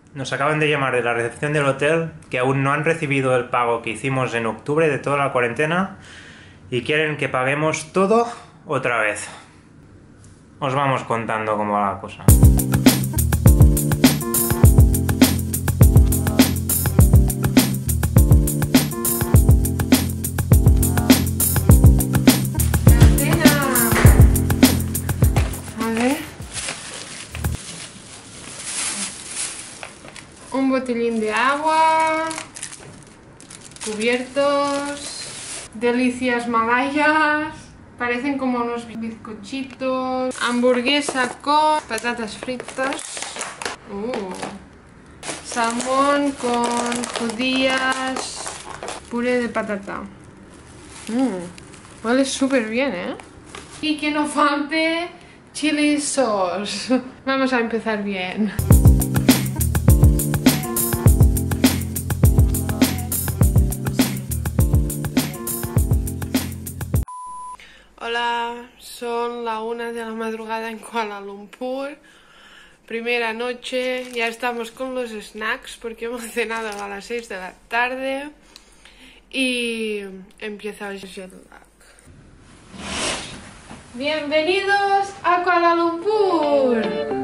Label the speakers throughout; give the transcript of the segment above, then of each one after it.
Speaker 1: Nos acaban de llamar de la recepción del hotel que aún no han recibido el pago que hicimos en octubre de toda la cuarentena y quieren que paguemos todo otra vez. Os vamos contando cómo va la cosa.
Speaker 2: Un botellín de agua, cubiertos, delicias malayas, parecen como unos bizcochitos, hamburguesa con patatas fritas, salmón con judías, puré de patata. Huele súper bien, ¿eh? Y que no falte chili sauce. Vamos a empezar bien. Hola, son la 1 de la madrugada en Kuala Lumpur. Primera noche, ya estamos con los snacks porque hemos cenado a las 6 de la tarde y empieza el jet lag. Bienvenidos a Kuala Lumpur.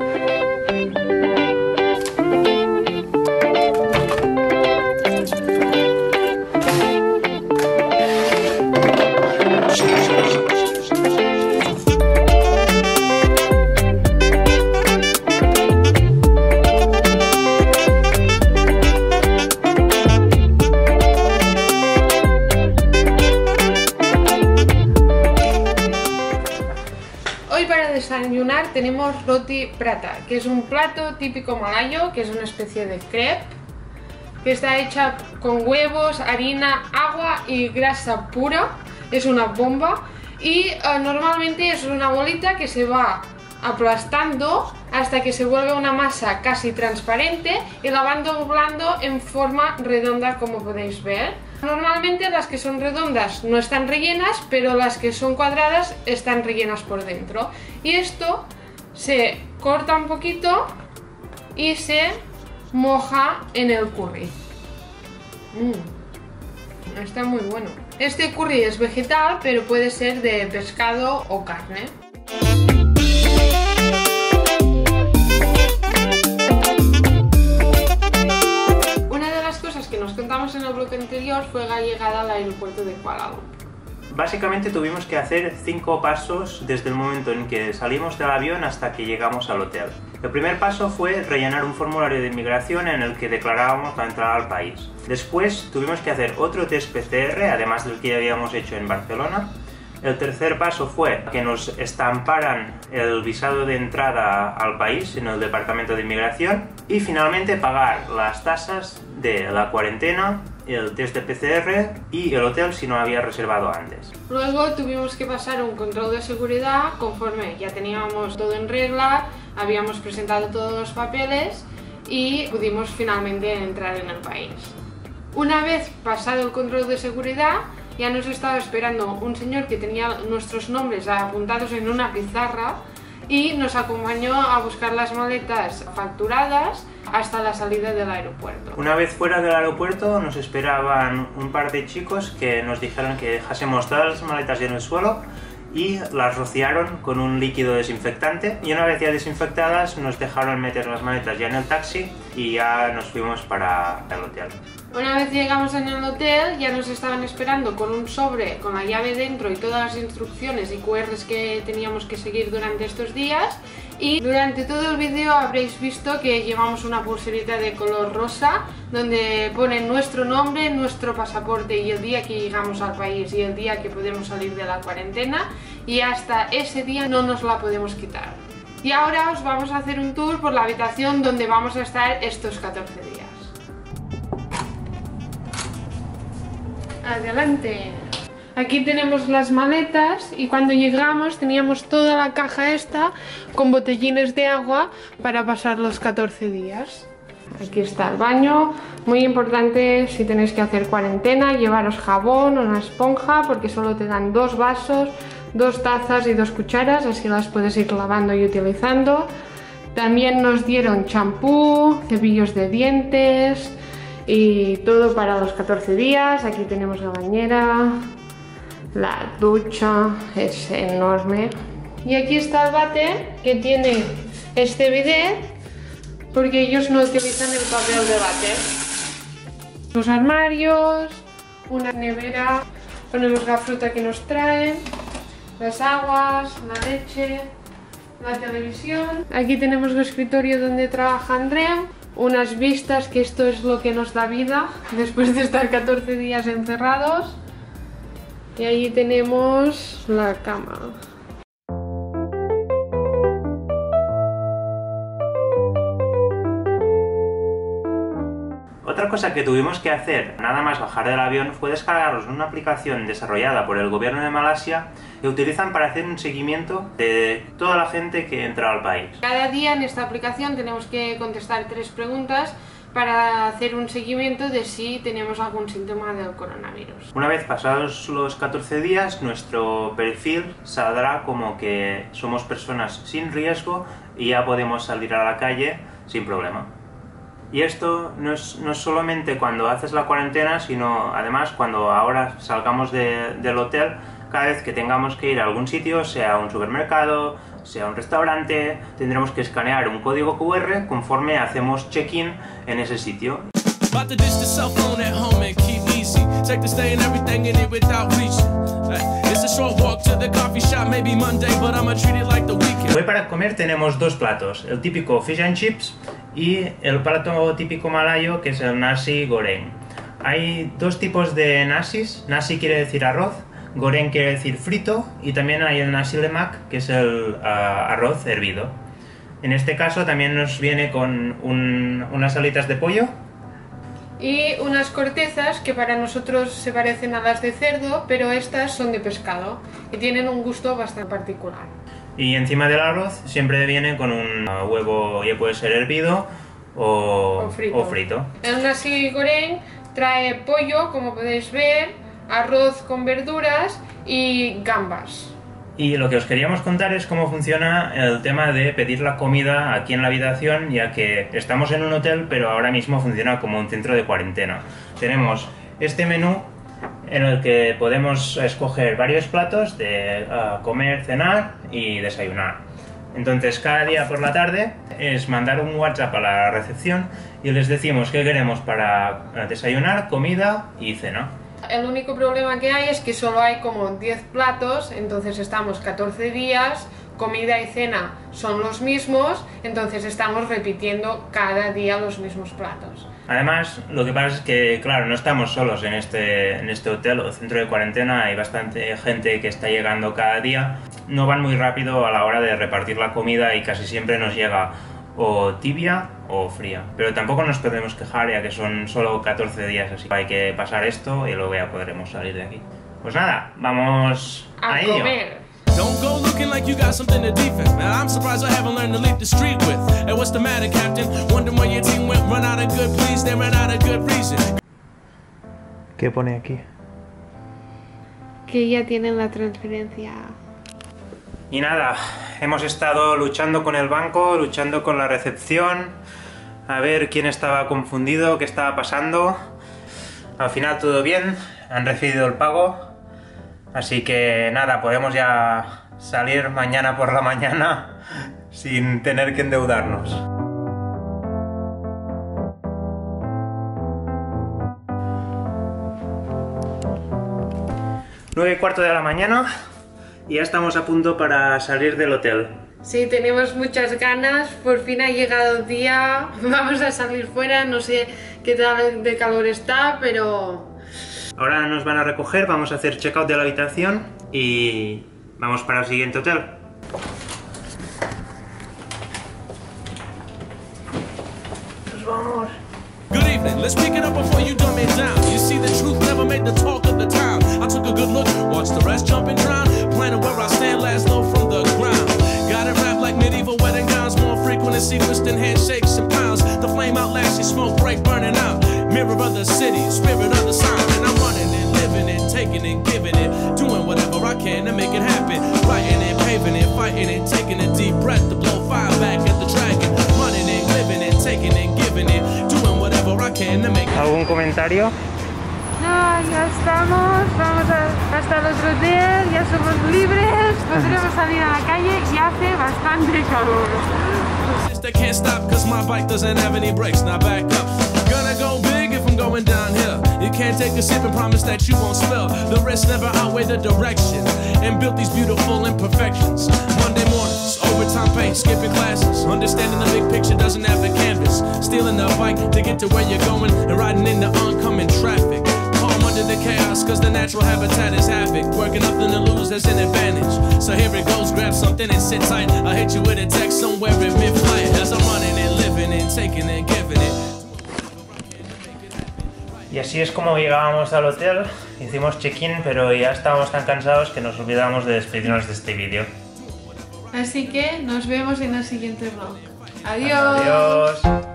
Speaker 2: Desayunar tenemos roti prata, que es un plato típico malayo, que es una especie de crepe, que está hecha con huevos, harina, agua y grasa pura. Es una bomba y normalmente es una bolita que se va aplastando hasta que se vuelve una masa casi transparente y la van doblando en forma redonda, como podéis ver. Normalmente las que son redondas no están rellenas, pero las que son cuadradas están rellenas por dentro. Y esto se corta un poquito y se moja en el curry. Está muy bueno. Este curry es vegetal, pero puede ser de pescado o carne. Que nos contamos en el bloque anterior fue la llegada al aeropuerto de Kuala Lumpur.
Speaker 1: Básicamente tuvimos que hacer 5 pasos desde el momento en que salimos del avión hasta que llegamos al hotel. El primer paso fue rellenar un formulario de inmigración en el que declarábamos la entrada al país. Después tuvimos que hacer otro test PCR, además del que ya habíamos hecho en Barcelona. El tercer paso fue que nos estamparan el visado de entrada al país en el departamento de inmigración y finalmente pagar las tasas de la cuarentena, el test de PCR y el hotel si no había reservado antes.
Speaker 2: Luego tuvimos que pasar un control de seguridad conforme ya teníamos todo en regla, habíamos presentado todos los papeles y pudimos finalmente entrar en el país. Una vez pasado el control de seguridad, ya nos estaba esperando un señor que tenía nuestros nombres apuntados en una pizarra y nos acompañó a buscar las maletas facturadas hasta la salida del aeropuerto.
Speaker 1: Una vez fuera del aeropuerto nos esperaban un par de chicos que nos dijeron que dejásemos todas las maletas en el suelo y las rociaron con un líquido desinfectante y una vez ya desinfectadas nos dejaron meter las maletas ya en el taxi y ya nos fuimos para el hotel.
Speaker 2: Una vez llegamos en el hotel ya nos estaban esperando con un sobre con la llave dentro y todas las instrucciones y QRs que teníamos que seguir durante estos días, y durante todo el vídeo habréis visto que llevamos una pulserita de color rosa donde pone nuestro nombre, nuestro pasaporte y el día que llegamos al país y el día que podemos salir de la cuarentena, y hasta ese día no nos la podemos quitar. Y ahora os vamos a hacer un tour por la habitación donde vamos a estar estos 14 días. Adelante. Aquí tenemos las maletas y cuando llegamos teníamos toda la caja esta con botellines de agua para pasar los 14 días. Aquí está el baño. Muy importante si tenéis que hacer cuarentena, llevaros jabón o una esponja porque solo te dan 2 vasos, 2 tazas y 2 cucharas, así las puedes ir lavando y utilizando. También nos dieron champú, cepillos de dientes y todo para los 14 días. Aquí tenemos la bañera, la ducha es enorme. Y aquí está el váter que tiene este bidet, porque ellos no utilizan el papel de váter. Los armarios, una nevera, ponemos la fruta que nos traen, las aguas, la leche, la televisión. Aquí tenemos el escritorio donde trabaja Andrea, unas vistas, que esto es lo que nos da vida después de estar 14 días encerrados. Y allí tenemos la cama.
Speaker 1: Otra cosa que tuvimos que hacer, nada más bajar del avión, fue descargarnos una aplicación desarrollada por el gobierno de Malasia que utilizan para hacer un seguimiento de toda la gente que entra al país.
Speaker 2: Cada día en esta aplicación tenemos que contestar 3 preguntas para hacer un seguimiento de si tenemos algún síntoma del coronavirus.
Speaker 1: Una vez pasados los 14 días, nuestro perfil saldrá como que somos personas sin riesgo y ya podemos salir a la calle sin problema. Y esto no es solamente cuando haces la cuarentena, sino además cuando ahora salgamos del hotel, cada vez que tengamos que ir a algún sitio, sea un supermercado, sea un restaurante, tendremos que escanear un código QR conforme hacemos check-in en ese sitio. Hoy para comer tenemos 2 platos, el típico fish and chips y el plato típico malayo, que es el nasi goreng. Hay 2 tipos de nasis, nasi quiere decir arroz, goreng quiere decir frito, y también hay el nasi lemak, que es el arroz hervido. En este caso también nos viene con unas alitas de pollo
Speaker 2: y unas cortezas que para nosotros se parecen a las de cerdo, pero estas son de pescado y tienen un gusto bastante particular.
Speaker 1: Y encima del arroz siempre viene con un huevo, ya puede ser hervido o frito.
Speaker 2: El nasi goreng trae pollo, como podéis ver, arroz con verduras y gambas.
Speaker 1: Y lo que os queríamos contar es cómo funciona el tema de pedir la comida aquí en la habitación, ya que estamos en un hotel, pero ahora mismo funciona como un centro de cuarentena. Tenemos este menú en el que podemos escoger varios platos de comer, cenar y desayunar. Entonces cada día por la tarde es mandar un WhatsApp a la recepción y les decimos qué queremos para desayunar, comida y cena.
Speaker 2: El único problema que hay es que solo hay como 10 platos, entonces estamos 14 días, comida y cena son los mismos, entonces estamos repitiendo cada día los mismos platos.
Speaker 1: Además, lo que pasa es que, claro, no estamos solos en este hotel o centro de cuarentena, hay bastante gente que está llegando cada día. No van muy rápido a la hora de repartir la comida y casi siempre nos llega o tibia o fría. Pero tampoco nos podemos quejar, ya que son solo 14 días, así que hay que pasar esto y luego ya podremos salir de aquí. Pues nada, vamos a ello.
Speaker 2: Comer.
Speaker 3: Don't go looking like you got something to defend. Man, I'm surprised I haven't learned to leave the street with. Hey, what's the matter, Captain? Wondering why your team went run out of good please, they ran out of good reason.
Speaker 1: ¿Qué pone aquí?
Speaker 2: Que ya tienen la transferencia.
Speaker 1: Y nada, hemos estado luchando con el banco, luchando con la recepción, a ver quién estaba confundido, qué estaba pasando. Al final todo bien, han recibido el pago, así que nada, podemos ya salir mañana por la mañana sin tener que endeudarnos. 9:15 de la mañana y ya estamos a punto para salir del hotel.
Speaker 2: Sí, tenemos muchas ganas, por fin ha llegado el día, vamos a salir fuera, no sé qué tal de calor está, pero...
Speaker 1: Ahora nos van a recoger, vamos a hacer check-out de la habitación y vamos para el siguiente hotel. Nos vamos.
Speaker 3: Good evening, let's pick it up before you dumb it down. You see, the truth never made the talk of the town. I took a good look, watched the rest jump and drown. Planning where I stand last low from the ground. Got it wrapped like medieval wedding gowns, more frequent and sequenced than handshakes and pounds. The flame outlasts you, smoke break, burning out. Mirror of the city, spirit of the sign. And I'm running and living it, taking it, giving it, doing whatever I I can to make it happen. Writing and paving and fighting and taking a deep breath to blow fire back at the dragon. Running and living and taking and giving it, doing whatever I can to make it.
Speaker 1: ¿Algún comentario?
Speaker 2: No, ya estamos, vamos hasta el otro hotel, ya somos libres, podremos salir a la calle y hace bastante calor.
Speaker 3: They can't stop cause my bike doesn't have any brakes. Now back up. Gonna go big if I'm going downhill. You can't take a sip and promise that you won't spill. The risks never outweigh the direction. And built these beautiful imperfections. Monday mornings, overtime pay, skipping classes. Understanding the big picture doesn't have a canvas. Stealing the bike to get to where you're going and riding into oncoming traffic. Calm under the chaos cause the natural habitat is havoc. Working nothing to lose, there's an advantage. So here it goes, grab something and sit tight. I'll hit you with a text somewhere in mid-flight. As I'm running and living and taking and giving it.
Speaker 1: Y así es como llegábamos al hotel. Hicimos check-in, pero ya estábamos tan cansados que nos olvidamos de despedirnos de este vídeo.
Speaker 2: Así que nos vemos en el siguiente vlog. Adiós.
Speaker 1: Adiós.